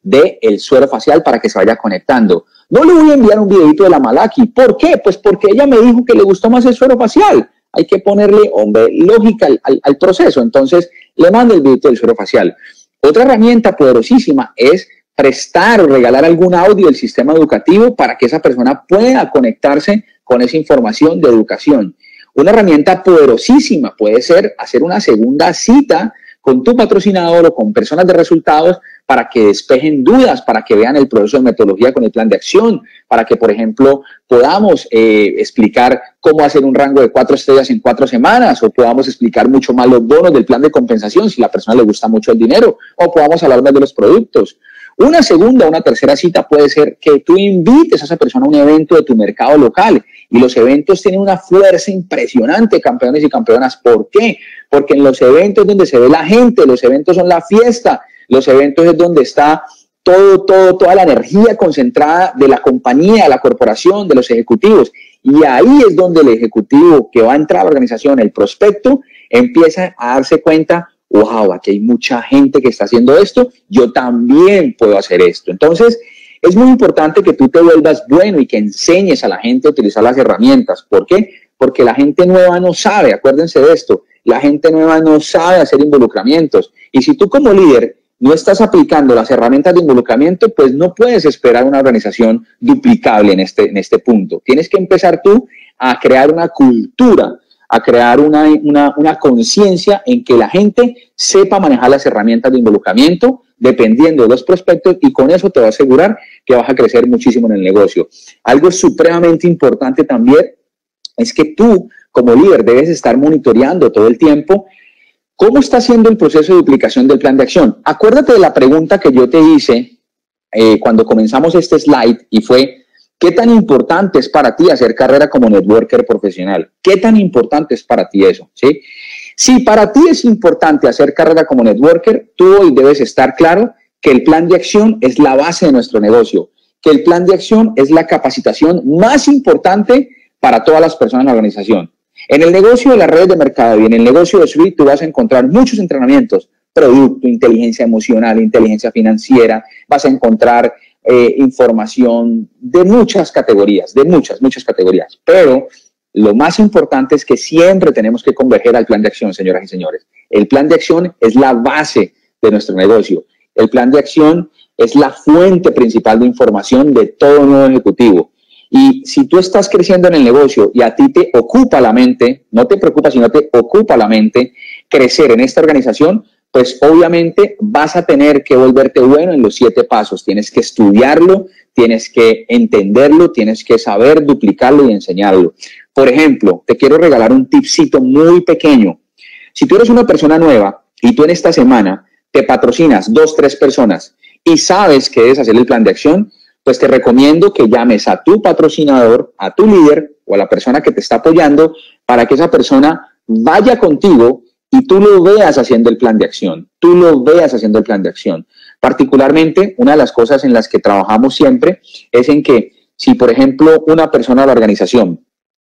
del suero facial para que se vaya conectando. No le voy a enviar un videito de la Malaki. ¿Por qué? Pues porque ella me dijo que le gustó más el suero facial. Hay que ponerle, hombre, lógica al, al, al proceso. Entonces, le mando el videito del suero facial. Otra herramienta poderosísima es prestar o regalar algún audio del sistema educativo para que esa persona pueda conectarse con esa información de educación. Una herramienta poderosísima puede ser hacer una segunda cita con tu patrocinador o con personas de resultados para que despejen dudas, para que vean el proceso de metodología con el plan de acción, para que, por ejemplo, podamos eh, explicar cómo hacer un rango de cuatro estrellas en cuatro semanas, o podamos explicar mucho más los bonos del plan de compensación si la persona le gusta mucho el dinero, o podamos hablar más de los productos. Una segunda o una tercera cita puede ser que tú invites a esa persona a un evento de tu mercado local, y los eventos tienen una fuerza impresionante, campeones y campeonas. ¿Por qué? Porque en los eventos es donde se ve la gente, los eventos son la fiesta, los eventos es donde está todo, todo, toda la energía concentrada de la compañía, de la corporación, de los ejecutivos. Y ahí es donde el ejecutivo que va a entrar a la organización, el prospecto, empieza a darse cuenta, wow, aquí hay mucha gente que está haciendo esto, yo también puedo hacer esto. Entonces, es muy importante que tú te vuelvas bueno y que enseñes a la gente a utilizar las herramientas. ¿Por qué? Porque la gente nueva no sabe, acuérdense de esto, la gente nueva no sabe hacer involucramientos. Y si tú como líder no estás aplicando las herramientas de involucramiento, pues no puedes esperar una organización duplicable en este, en este punto. Tienes que empezar tú a crear una cultura, a crear una, una, una conciencia en que la gente sepa manejar las herramientas de involucramiento dependiendo de los prospectos, y con eso te va a asegurar que vas a crecer muchísimo en el negocio. Algo supremamente importante también es que tú como líder debes estar monitoreando todo el tiempo cómo está haciendo el proceso de duplicación del plan de acción. Acuérdate de la pregunta que yo te hice eh, cuando comenzamos este slide, y fue: ¿qué tan importante es para ti hacer carrera como networker profesional? ¿Qué tan importante es para ti eso? ¿Sí? Si para ti es importante hacer carrera como networker, tú hoy debes estar claro que el plan de acción es la base de nuestro negocio, que el plan de acción es la capacitación más importante para todas las personas en la organización. En el negocio de las redes de mercado y en el negocio de Suite, tú vas a encontrar muchos entrenamientos: producto, inteligencia emocional, inteligencia financiera, vas a encontrar eh, información de muchas categorías, de muchas, muchas categorías. Pero lo más importante es que siempre tenemos que converger al plan de acción, señoras y señores. El plan de acción es la base de nuestro negocio. El plan de acción es la fuente principal de información de todo nuevo ejecutivo. Y si tú estás creciendo en el negocio y a ti te ocupa la mente, no te preocupa, sino te ocupa la mente crecer en esta organización, pues obviamente vas a tener que volverte bueno en los siete pasos. Tienes que estudiarlo, tienes que entenderlo, tienes que saber duplicarlo y enseñarlo. Por ejemplo, te quiero regalar un tipcito muy pequeño. Si tú eres una persona nueva y tú en esta semana te patrocinas dos, tres personas y sabes que debes hacer el plan de acción, pues te recomiendo que llames a tu patrocinador, a tu líder o a la persona que te está apoyando, para que esa persona vaya contigo y tú lo veas haciendo el plan de acción. Tú lo veas haciendo el plan de acción. Particularmente, una de las cosas en las que trabajamos siempre es en que si, por ejemplo, una persona de la organización,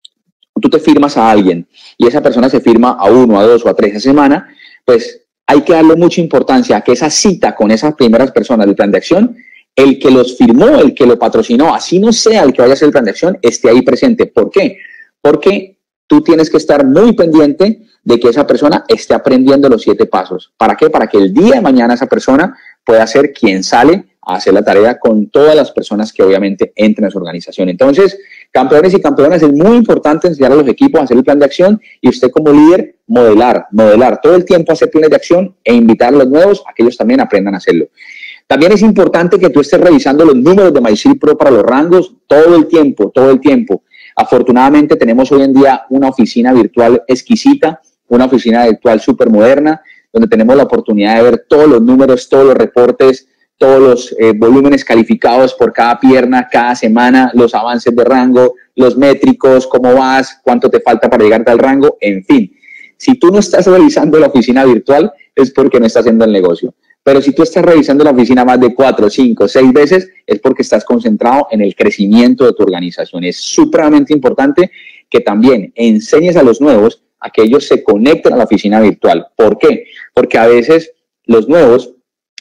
tú te firmas a alguien y esa persona se firma a uno, a dos o a tres a semana, pues hay que darle mucha importancia a que esa cita con esas primeras personas del plan de acción, el que los firmó, el que lo patrocinó, así no sea el que vaya a hacer el plan de acción, esté ahí presente. ¿Por qué? Porque tú tienes que estar muy pendiente de que esa persona esté aprendiendo los siete pasos. ¿Para qué? Para que el día de mañana esa persona pueda ser quien sale a hacer la tarea con todas las personas que obviamente entran a su organización. Entonces, campeones y campeonas, es muy importante enseñar a los equipos a hacer el plan de acción, y usted como líder modelar, modelar todo el tiempo, hacer planes de acción e invitar a los nuevos a que ellos también aprendan a hacerlo. También es importante que tú estés revisando los números de MySeal Pro para los rangos todo el tiempo, todo el tiempo. Afortunadamente tenemos hoy en día una oficina virtual exquisita, una oficina virtual súper moderna, donde tenemos la oportunidad de ver todos los números, todos los reportes, todos los eh, volúmenes calificados por cada pierna, cada semana, los avances de rango, los métricos, cómo vas, cuánto te falta para llegarte al rango, en fin. Si tú no estás revisando la oficina virtual, es porque no estás haciendo el negocio. Pero si tú estás revisando la oficina más de cuatro, cinco, seis veces, es porque estás concentrado en el crecimiento de tu organización. Es supremamente importante que también enseñes a los nuevos a que ellos se conecten a la oficina virtual. ¿Por qué? Porque a veces los nuevos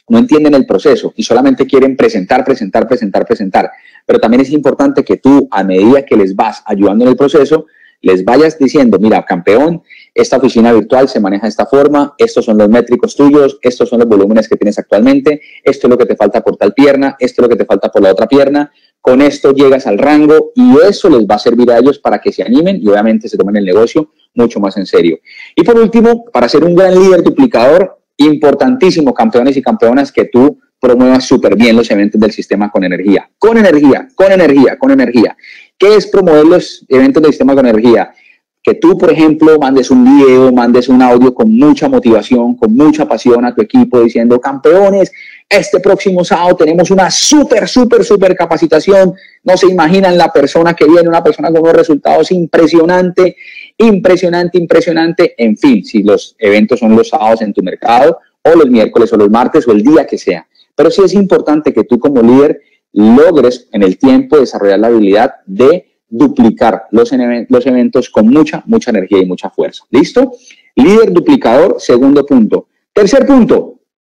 no entienden el proceso y solamente quieren presentar, presentar, presentar, presentar. Pero también es importante que tú, a medida que les vas ayudando en el proceso, les vayas diciendo, mira, campeón, esta oficina virtual se maneja de esta forma, estos son los métricos tuyos, estos son los volúmenes que tienes actualmente, esto es lo que te falta por tal pierna, esto es lo que te falta por la otra pierna, con esto llegas al rango y eso les va a servir a ellos para que se animen y obviamente se tomen el negocio mucho más en serio. Y por último, para ser un gran líder duplicador, importantísimo, campeones y campeonas, que tú promuevas súper bien los eventos del sistema con energía. Con energía, con energía, con energía. ¿Qué es promover los eventos del sistema con energía? Que tú, por ejemplo, mandes un video, mandes un audio con mucha motivación, con mucha pasión a tu equipo diciendo, campeones, este próximo sábado tenemos una súper, súper, súper capacitación. No se imaginan la persona que viene, una persona con unos resultados impresionantes, impresionante, impresionante. En fin, si los eventos son los sábados en tu mercado, o los miércoles, o los martes, o el día que sea. Pero sí es importante que tú como líder logres en el tiempo desarrollar la habilidad de duplicar los, los eventos con mucha, mucha energía y mucha fuerza. ¿Listo? Líder duplicador, segundo punto. Tercer punto,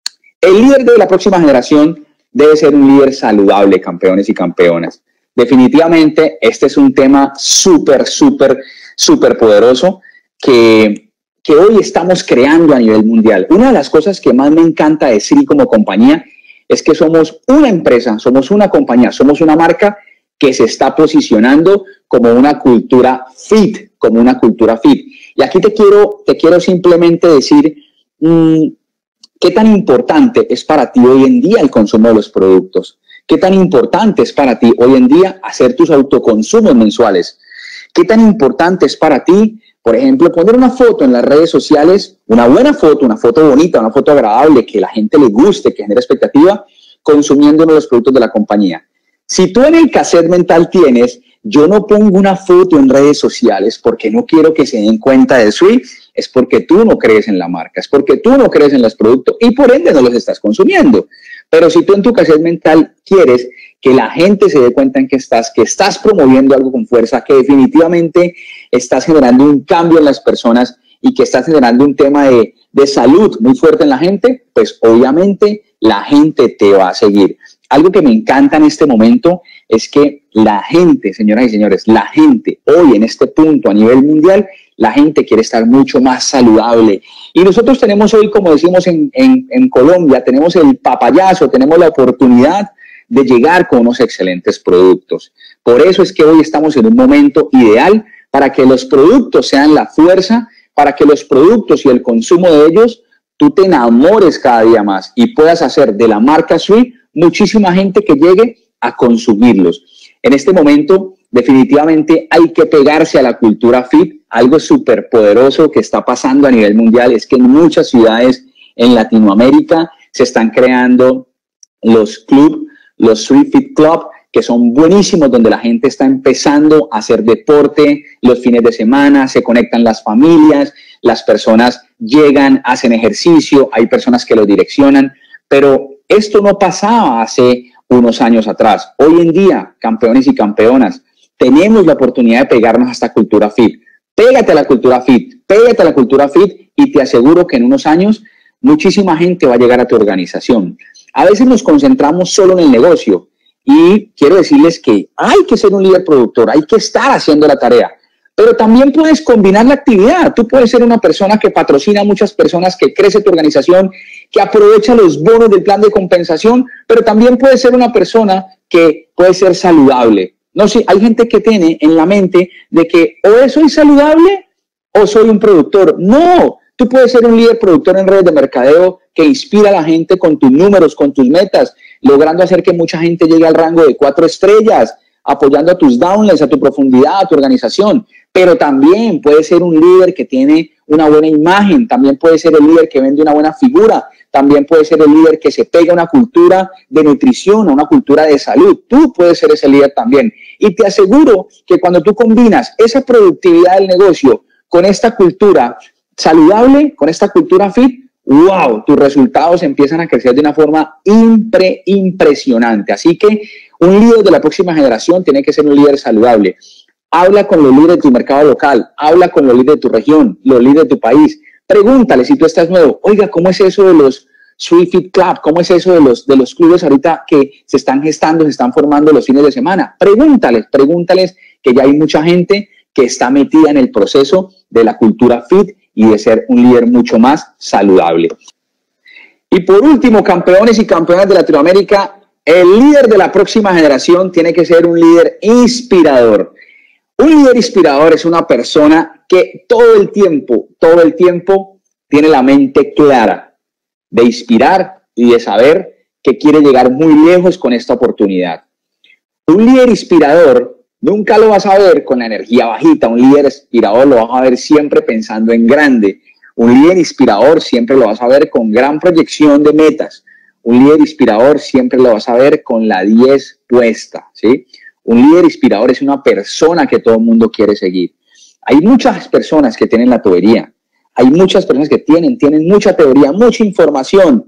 el líder de la próxima generación debe ser un líder saludable, campeones y campeonas. Definitivamente, este es un tema súper, súper, súper poderoso que, que hoy estamos creando a nivel mundial. Una de las cosas que más me encanta de Sri como compañía es que somos una empresa, somos una compañía, somos una marca que se está posicionando como una cultura fit, como una cultura fit. Y aquí te quiero, te quiero simplemente decir mmm, qué tan importante es para ti hoy en día el consumo de los productos. Qué tan importante es para ti hoy en día hacer tus autoconsumos mensuales. Qué tan importante es para ti, por ejemplo, poner una foto en las redes sociales, una buena foto, una foto bonita, una foto agradable, que la gente le guste, que genere expectativa, consumiendo uno de los productos de la compañía. Si tú en el cassette mental tienes, yo no pongo una foto en redes sociales porque no quiero que se den cuenta de eso, es porque tú no crees en la marca, es porque tú no crees en los productos y por ende no los estás consumiendo. Pero si tú en tu cassette mental quieres que la gente se dé cuenta en que estás, que estás promoviendo algo con fuerza, que definitivamente estás generando un cambio en las personas y que estás generando un tema de, de salud muy fuerte en la gente, pues obviamente la gente te va a seguir. Algo que me encanta en este momento es que la gente, señoras y señores, la gente hoy en este punto a nivel mundial, la gente quiere estar mucho más saludable. Y nosotros tenemos hoy, como decimos en, en, en Colombia, tenemos el papayazo, tenemos la oportunidad de llegar con unos excelentes productos. Por eso es que hoy estamos en un momento ideal para que los productos sean la fuerza, para que los productos y el consumo de ellos, tú te enamores cada día más y puedas hacer de la marca Sri muchísima gente que llegue a consumirlos. En este momento, definitivamente hay que pegarse a la cultura fit. Algo súper poderoso que está pasando a nivel mundial es que en muchas ciudades en Latinoamérica se están creando los clubs, los Sri Fit Club, que son buenísimos, donde la gente está empezando a hacer deporte los fines de semana, se conectan las familias, las personas llegan, hacen ejercicio, hay personas que lo direccionan, pero esto no pasaba hace unos años atrás. Hoy en día, campeones y campeonas, tenemos la oportunidad de pegarnos a esta cultura fit. Pégate a la cultura fit, pégate a la cultura fit y te aseguro que en unos años muchísima gente va a llegar a tu organización. A veces nos concentramos solo en el negocio y quiero decirles que hay que ser un líder productor, hay que estar haciendo la tarea. Pero también puedes combinar la actividad. Tú puedes ser una persona que patrocina a muchas personas, que crece tu organización, que aprovecha los bonos del plan de compensación, pero también puedes ser una persona que puede ser saludable. No sé, hay gente que tiene en la mente de que o soy saludable o soy un productor. No, tú puedes ser un líder productor en redes de mercadeo que inspira a la gente con tus números, con tus metas, logrando hacer que mucha gente llegue al rango de cuatro estrellas, apoyando a tus downlines, a tu profundidad, a tu organización. Pero también puede ser un líder que tiene una buena imagen, también puede ser el líder que vende una buena figura, también puede ser el líder que se pega a una cultura de nutrición, a una cultura de salud. Tú puedes ser ese líder también. Y te aseguro que cuando tú combinas esa productividad del negocio con esta cultura saludable, con esta cultura fit, wow, tus resultados empiezan a crecer de una forma impre, impresionante. Así que un líder de la próxima generación tiene que ser un líder saludable. Habla con los líderes de tu mercado local, habla con los líderes de tu región, los líderes de tu país. Pregúntale si tú estás nuevo, oiga, ¿cómo es eso de los, Sweet Fit Club, ¿cómo es eso de los, de los clubes ahorita que se están gestando, se están formando los fines de semana? Pregúntales, pregúntales que ya hay mucha gente que está metida en el proceso de la cultura fit y de ser un líder mucho más saludable. Y por último, campeones y campeonas de Latinoamérica, el líder de la próxima generación tiene que ser un líder inspirador. Un líder inspirador es una persona que todo el tiempo, todo el tiempo tiene la mente clara de inspirar y de saber que quiere llegar muy lejos con esta oportunidad. Un líder inspirador nunca lo vas a ver con la energía bajita. Un líder inspirador lo vas a ver siempre pensando en grande. Un líder inspirador siempre lo vas a ver con gran proyección de metas. Un líder inspirador siempre lo vas a ver con la diez puesta, ¿sí? Un líder inspirador es una persona que todo el mundo quiere seguir. Hay muchas personas que tienen la teoría. Hay muchas personas que tienen, tienen mucha teoría, mucha información,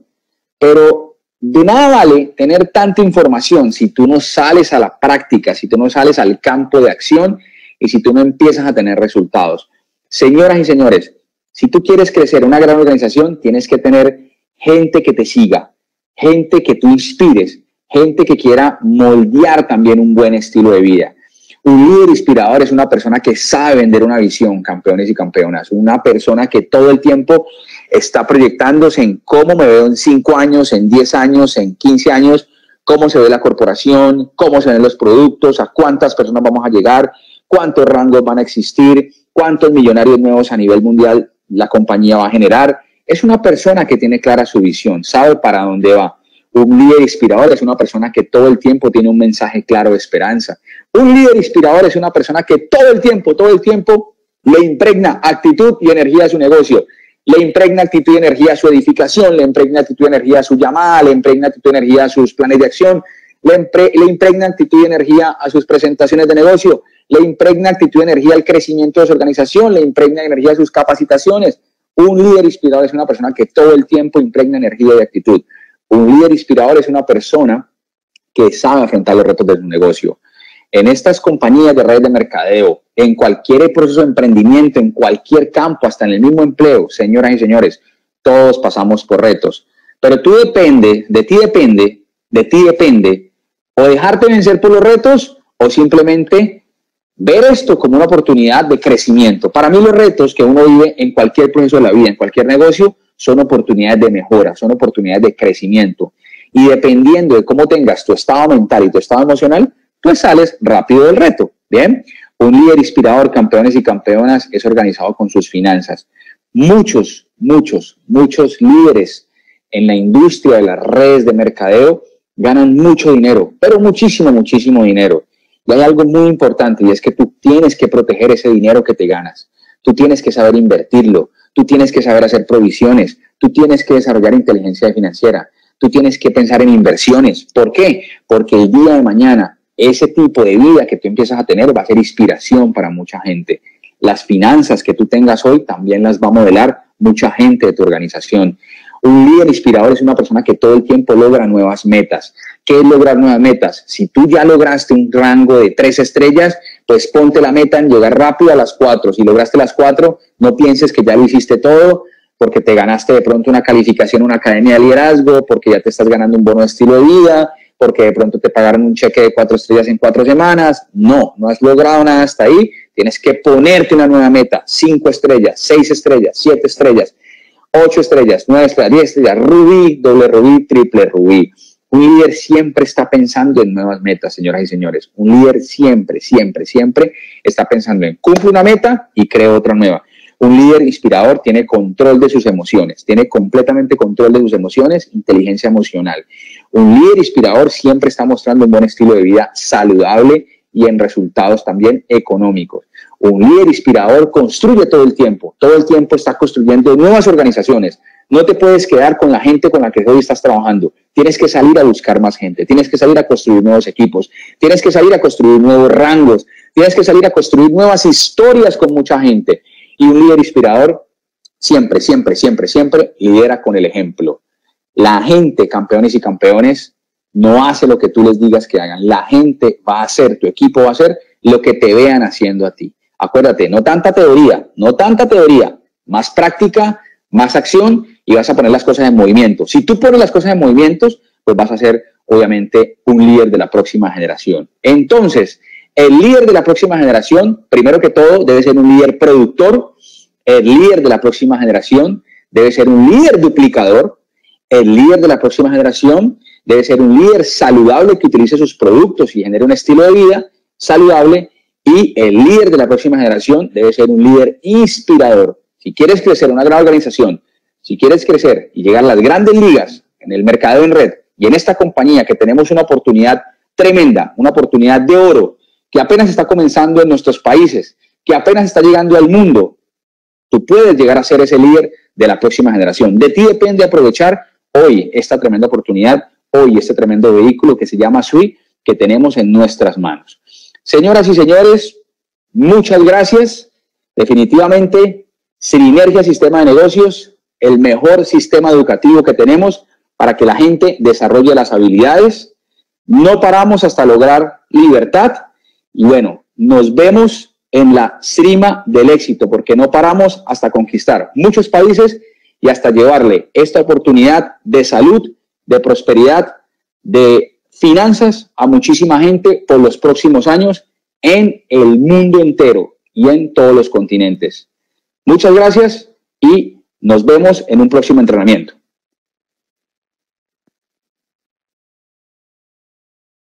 pero de nada vale tener tanta información si tú no sales a la práctica, si tú no sales al campo de acción y si tú no empiezas a tener resultados. Señoras y señores, si tú quieres crecer una gran organización, tienes que tener gente que te siga, gente que tú inspires, gente que quiera moldear también un buen estilo de vida. Un líder inspirador es una persona que sabe vender una visión, campeones y campeonas. Una persona que todo el tiempo está proyectándose en cómo me veo en cinco años, en diez años, en quince años, cómo se ve la corporación, cómo se ven los productos, a cuántas personas vamos a llegar, cuántos rangos van a existir, cuántos millonarios nuevos a nivel mundial la compañía va a generar. Es una persona que tiene clara su visión, sabe para dónde va. Un líder inspirador es una persona que todo el tiempo tiene un mensaje claro de esperanza. Un líder inspirador es una persona que todo el tiempo, todo el tiempo le impregna actitud y energía a su negocio. Le impregna actitud y energía a su edificación, le impregna actitud y energía a su llamada, le impregna actitud y energía a sus planes de acción, le, impre, le impregna actitud y energía a sus presentaciones de negocio, le impregna actitud y energía al crecimiento de su organización, le impregna energía a sus capacitaciones. Un líder inspirador es una persona que todo el tiempo impregna energía y actitud. Un líder inspirador es una persona que sabe afrontar los retos de su negocio. En estas compañías de redes de mercadeo, en cualquier proceso de emprendimiento, en cualquier campo, hasta en el mismo empleo, señoras y señores, todos pasamos por retos. Pero tú depende, de ti depende, de ti depende, o dejarte vencer por los retos o simplemente ver esto como una oportunidad de crecimiento. Para mí los retos que uno vive en cualquier proceso de la vida, en cualquier negocio, son oportunidades de mejora, son oportunidades de crecimiento. Y dependiendo de cómo tengas tu estado mental y tu estado emocional, pues sales rápido del reto. Bien, un líder inspirador, campeones y campeonas, es organizado con sus finanzas. Muchos, muchos, muchos líderes en la industria de las redes de mercadeo ganan mucho dinero, pero muchísimo, muchísimo dinero. Y hay algo muy importante y es que tú tienes que proteger ese dinero que te ganas. Tú tienes que saber invertirlo. Tú tienes que saber hacer provisiones, tú tienes que desarrollar inteligencia financiera, tú tienes que pensar en inversiones. ¿Por qué? Porque el día de mañana, ese tipo de vida que tú empiezas a tener va a ser inspiración para mucha gente. Las finanzas que tú tengas hoy también las va a modelar mucha gente de tu organización. Un líder inspirador es una persona que todo el tiempo logra nuevas metas. ¿Qué es lograr nuevas metas? Si tú ya lograste un rango de tres estrellas, pues ponte la meta en llegar rápido a las cuatro. Si lograste las cuatro, no pienses que ya lo hiciste todo, porque te ganaste de pronto una calificación en una academia de liderazgo, porque ya te estás ganando un bono de estilo de vida, porque de pronto te pagaron un cheque de cuatro estrellas en cuatro semanas. No, no has logrado nada hasta ahí. Tienes que ponerte una nueva meta. Cinco estrellas, seis estrellas, siete estrellas, ocho estrellas, nueve estrellas, diez estrellas, rubí, doble rubí, triple rubí. Un líder siempre está pensando en nuevas metas, señoras y señores. Un líder siempre, siempre, siempre está pensando en cumple una meta y crea otra nueva. Un líder inspirador tiene control de sus emociones, tiene completamente control de sus emociones, inteligencia emocional. Un líder inspirador siempre está mostrando un buen estilo de vida saludable y en resultados también económicos. Un líder inspirador construye todo el tiempo, todo el tiempo está construyendo nuevas organizaciones. No te puedes quedar con la gente con la que hoy estás trabajando. Tienes que salir a buscar más gente, tienes que salir a construir nuevos equipos, tienes que salir a construir nuevos rangos, tienes que salir a construir nuevas historias con mucha gente. Y un líder inspirador siempre, siempre, siempre, siempre lidera con el ejemplo. La gente, campeones y campeones, no hace lo que tú les digas que hagan. La gente va a hacer, tu equipo va a hacer lo que te vean haciendo a ti. Acuérdate, no tanta teoría, no tanta teoría, más práctica, más acción y vas a poner las cosas en movimiento. Si tú pones las cosas en movimiento, pues vas a ser obviamente un líder de la próxima generación. Entonces, el líder de la próxima generación, primero que todo, debe ser un líder productor. El líder de la próxima generación debe ser un líder duplicador. El líder de la próxima generación debe ser un líder saludable que utilice sus productos y genere un estilo de vida saludable. Y el líder de la próxima generación debe ser un líder inspirador. Si quieres crecer en una gran organización, si quieres crecer y llegar a las grandes ligas en el mercado en red y en esta compañía que tenemos una oportunidad tremenda, una oportunidad de oro, que apenas está comenzando en nuestros países, que apenas está llegando al mundo, tú puedes llegar a ser ese líder de la próxima generación. De ti depende aprovechar hoy esta tremenda oportunidad, hoy este tremendo vehículo que se llama SWE, que tenemos en nuestras manos. Señoras y señores, muchas gracias. Definitivamente, Sinergia Sistema de Negocios, el mejor sistema educativo que tenemos para que la gente desarrolle las habilidades. No paramos hasta lograr libertad. Y bueno, nos vemos en la cima del éxito, porque no paramos hasta conquistar muchos países y hasta llevarle esta oportunidad de salud, de prosperidad, de finanzas a muchísima gente por los próximos años en el mundo entero y en todos los continentes. Muchas gracias y nos vemos en un próximo entrenamiento.